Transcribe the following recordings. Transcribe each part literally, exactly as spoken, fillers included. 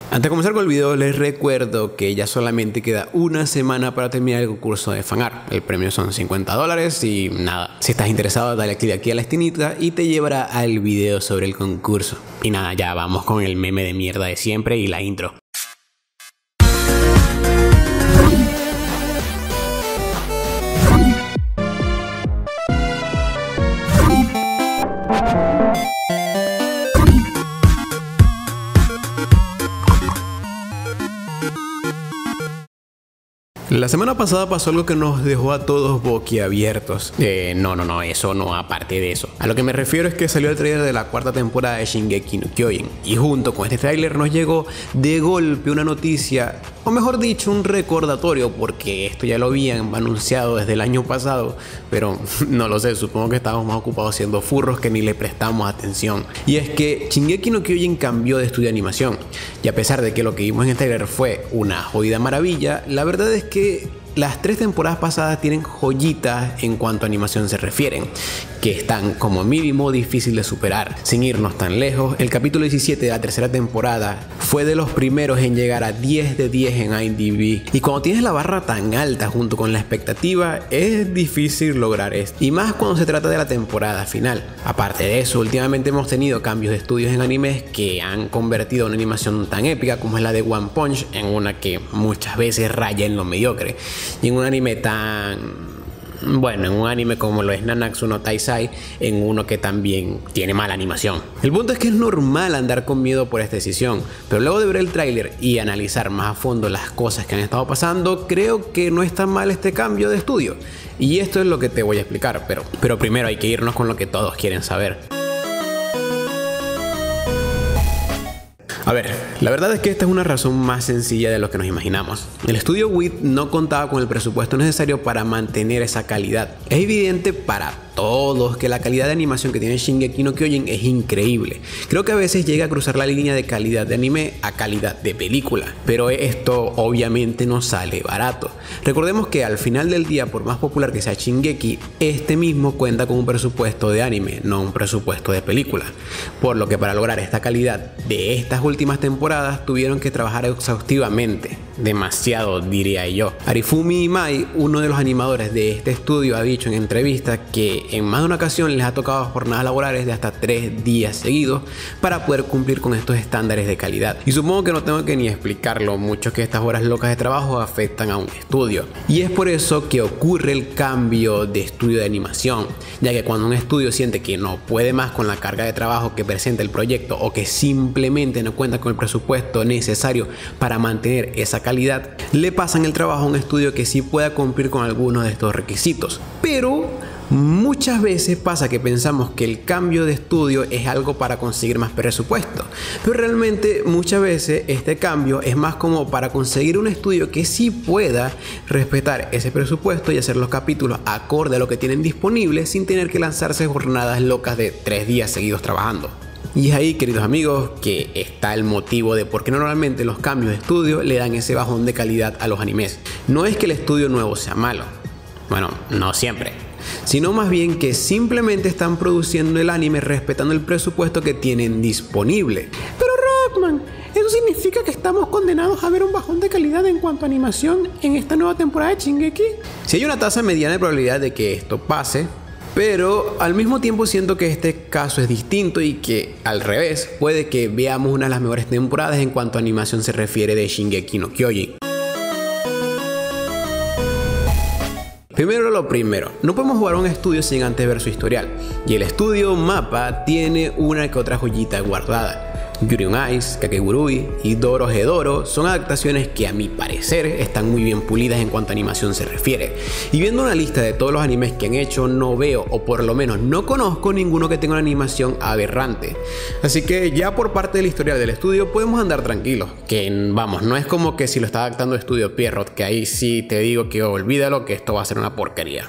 Antes de comenzar con el video, les recuerdo que ya solamente queda una semana para terminar el concurso de fanart. El premio son cincuenta dólares y nada, si estás interesado dale clic aquí a la esquinita y te llevará al video sobre el concurso. Y nada, ya vamos con el meme de mierda de siempre y la intro. La semana pasada pasó algo que nos dejó a todos boquiabiertos. Eh, no, no, no, eso no, aparte de eso. A lo que me refiero es que salió el trailer de la cuarta temporada de Shingeki no Kyojin. Y junto con este trailer nos llegó de golpe una noticia, o mejor dicho, un recordatorio, porque esto ya lo habían anunciado desde el año pasado, pero no lo sé, supongo que estábamos más ocupados siendo furros que ni le prestamos atención. Y es que Shingeki no Kyojin cambió de estudio de animación. Y a pesar de que lo que vimos en el trailer fue una jodida maravilla, la verdad es que las tres temporadas pasadas tienen joyitas en cuanto a animación se refieren, que están como mínimo difícil de superar. Sin irnos tan lejos, el capítulo diecisiete de la tercera temporada fue de los primeros en llegar a diez de diez en I M D B. Y cuando tienes la barra tan alta junto con la expectativa, es difícil lograr esto. Y más cuando se trata de la temporada final. Aparte de eso, últimamente hemos tenido cambios de estudios en animes que han convertido una animación tan épica como es la de One Punch en una que muchas veces raya en lo mediocre. Y en un anime tan... Bueno, en un anime como lo es Nanatsu no Taizai, en uno que también tiene mala animación. El punto es que es normal andar con miedo por esta decisión, pero luego de ver el tráiler y analizar más a fondo las cosas que han estado pasando, creo que no es tan mal este cambio de estudio. Y esto es lo que te voy a explicar, pero, pero primero hay que irnos con lo que todos quieren saber. A ver, la verdad es que esta es una razón más sencilla de lo que nos imaginamos. El estudio W I T no contaba con el presupuesto necesario para mantener esa calidad. Es evidente para todos que la calidad de animación que tiene Shingeki no Kyojin es increíble. Creo que a veces llega a cruzar la línea de calidad de anime a calidad de película, pero esto obviamente no sale barato. Recordemos que al final del día, por más popular que sea Shingeki, este mismo cuenta con un presupuesto de anime, no un presupuesto de película. Por lo que para lograr esta calidad de estas últimas temporadas tuvieron que trabajar exhaustivamente. Demasiado, diría yo. Arifumi Imai, uno de los animadores de este estudio, ha dicho en entrevistas que en más de una ocasión les ha tocado jornadas laborales de hasta tres días seguidos para poder cumplir con estos estándares de calidad. Y supongo que no tengo que ni explicarlo mucho que estas horas locas de trabajo afectan a un estudio. Y es por eso que ocurre el cambio de estudio de animación, ya que cuando un estudio siente que no puede más con la carga de trabajo que presenta el proyecto o que simplemente no cuenta con el presupuesto necesario para mantener esa calidad, le pasan el trabajo a un estudio que sí pueda cumplir con algunos de estos requisitos. Pero muchas veces pasa que pensamos que el cambio de estudio es algo para conseguir más presupuesto, pero realmente muchas veces este cambio es más como para conseguir un estudio que sí pueda respetar ese presupuesto y hacer los capítulos acorde a lo que tienen disponible sin tener que lanzarse jornadas locas de tres días seguidos trabajando. Y es ahí, queridos amigos, que está el motivo de por qué normalmente los cambios de estudio le dan ese bajón de calidad a los animes. No es que el estudio nuevo sea malo, bueno, no siempre, sino más bien que simplemente están produciendo el anime respetando el presupuesto que tienen disponible. Pero Rockman, ¿eso significa que estamos condenados a ver un bajón de calidad en cuanto a animación en esta nueva temporada de Shingeki? Si hay una tasa mediana de probabilidad de que esto pase, pero al mismo tiempo siento que este caso es distinto y que al revés, puede que veamos una de las mejores temporadas en cuanto a animación se refiere de Shingeki no Kyojin. Primero lo primero, no podemos jugar a un estudio sin antes ver su historial, y el estudio Mappa tiene una que otra joyita guardada. Yuri on Ice, Kakegurui y Dorohedoro son adaptaciones que a mi parecer están muy bien pulidas en cuanto a animación se refiere. Y viendo una lista de todos los animes que han hecho, no veo, o por lo menos no conozco ninguno que tenga una animación aberrante. Así que ya por parte del historial del estudio podemos andar tranquilos, que vamos, no es como que si lo está adaptando Estudio Pierrot, que ahí sí te digo que olvídalo, que esto va a ser una porquería.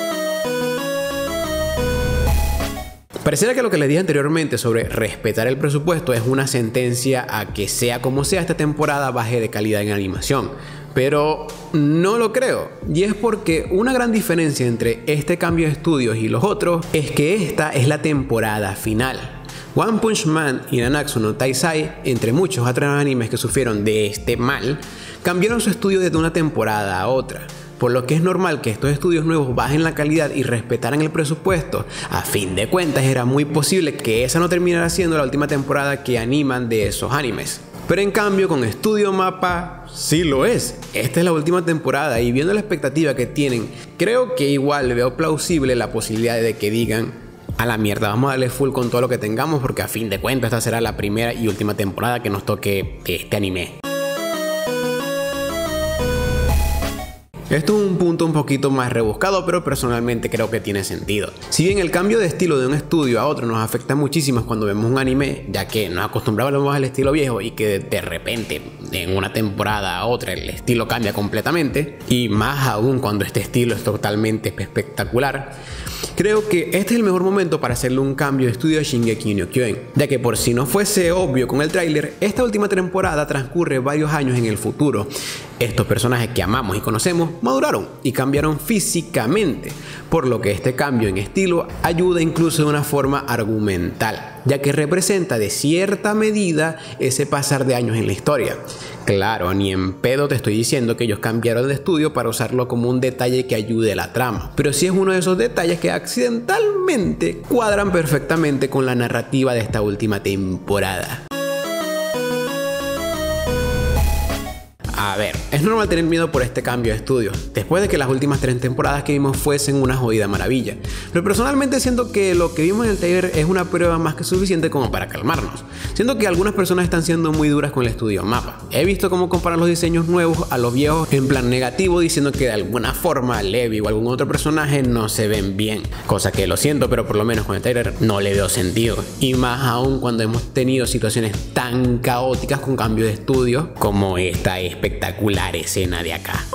Pareciera que lo que les dije anteriormente sobre respetar el presupuesto es una sentencia a que sea como sea esta temporada baje de calidad en animación, pero no lo creo, y es porque una gran diferencia entre este cambio de estudios y los otros es que esta es la temporada final. One Punch Man y Nanatsu no Taizai, entre muchos otros animes que sufrieron de este mal, cambiaron su estudio desde una temporada a otra, por lo que es normal que estos estudios nuevos bajen la calidad y respetaran el presupuesto. A fin de cuentas, era muy posible que esa no terminara siendo la última temporada que animan de esos animes. Pero en cambio con Estudio Mappa sí lo es. Esta es la última temporada y viendo la expectativa que tienen, creo que igual veo plausible la posibilidad de que digan: a la mierda, vamos a darle full con todo lo que tengamos, porque a fin de cuentas esta será la primera y última temporada que nos toque este anime. Esto es un punto un poquito más rebuscado, pero personalmente creo que tiene sentido. Si bien el cambio de estilo de un estudio a otro nos afecta muchísimo cuando vemos un anime, ya que nos acostumbrábamos al estilo viejo y que de repente en una temporada a otra el estilo cambia completamente, y más aún cuando este estilo es totalmente espectacular, creo que este es el mejor momento para hacerle un cambio de estudio a Shingeki no Kyojin, ya que por si no fuese obvio con el tráiler, esta última temporada transcurre varios años en el futuro. Estos personajes que amamos y conocemos maduraron y cambiaron físicamente, por lo que este cambio en estilo ayuda incluso de una forma argumental, ya que representa de cierta medida ese pasar de años en la historia. Claro, ni en pedo te estoy diciendo que ellos cambiaron de estudio para usarlo como un detalle que ayude a la trama, pero sí es uno de esos detalles que accidentalmente cuadran perfectamente con la narrativa de esta última temporada. A ver, es normal tener miedo por este cambio de estudio, después de que las últimas tres temporadas que vimos fuesen una jodida maravilla, pero personalmente siento que lo que vimos en el trailer es una prueba más que suficiente como para calmarnos. Siento que algunas personas están siendo muy duras con el estudio Mappa. He visto cómo comparan los diseños nuevos a los viejos en plan negativo, diciendo que de alguna forma Levi o algún otro personaje no se ven bien, cosa que lo siento, pero por lo menos con el trailer no le veo sentido, y más aún cuando hemos tenido situaciones tan caóticas con cambio de estudio como esta espectacular escena de acá.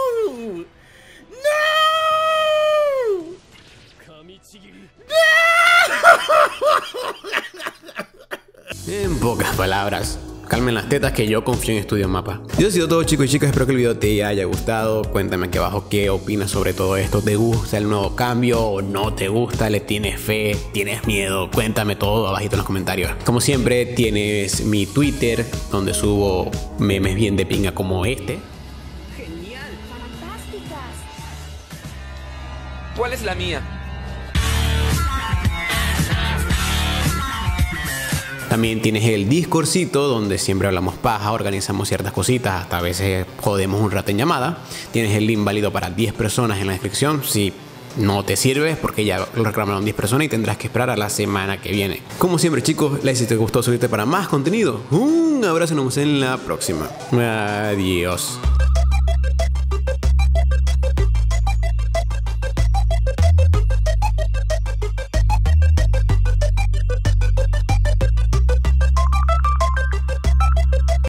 En pocas palabras, calmen las tetas que yo confío en Estudio Mappa. Yo ha sido todo, chicos y chicas, espero que el video te haya gustado. Cuéntame aquí abajo qué opinas sobre todo esto. ¿Te gusta el nuevo cambio o no te gusta? ¿Le tienes fe? ¿Tienes miedo? Cuéntame todo abajito en los comentarios. Como siempre, tienes mi Twitter, donde subo memes bien de pinga como este. Genial. Fantásticas. ¿Cuál es la mía? También tienes el Discordcito, donde siempre hablamos paja, organizamos ciertas cositas, hasta a veces jodemos un rato en llamada. Tienes el link válido para diez personas en la descripción. Si no te sirve, porque ya lo reclamaron diez personas y tendrás que esperar a la semana que viene. Como siempre, chicos, like si te gustó, suscríbete para más contenido. Un abrazo y nos vemos en la próxima. Adiós.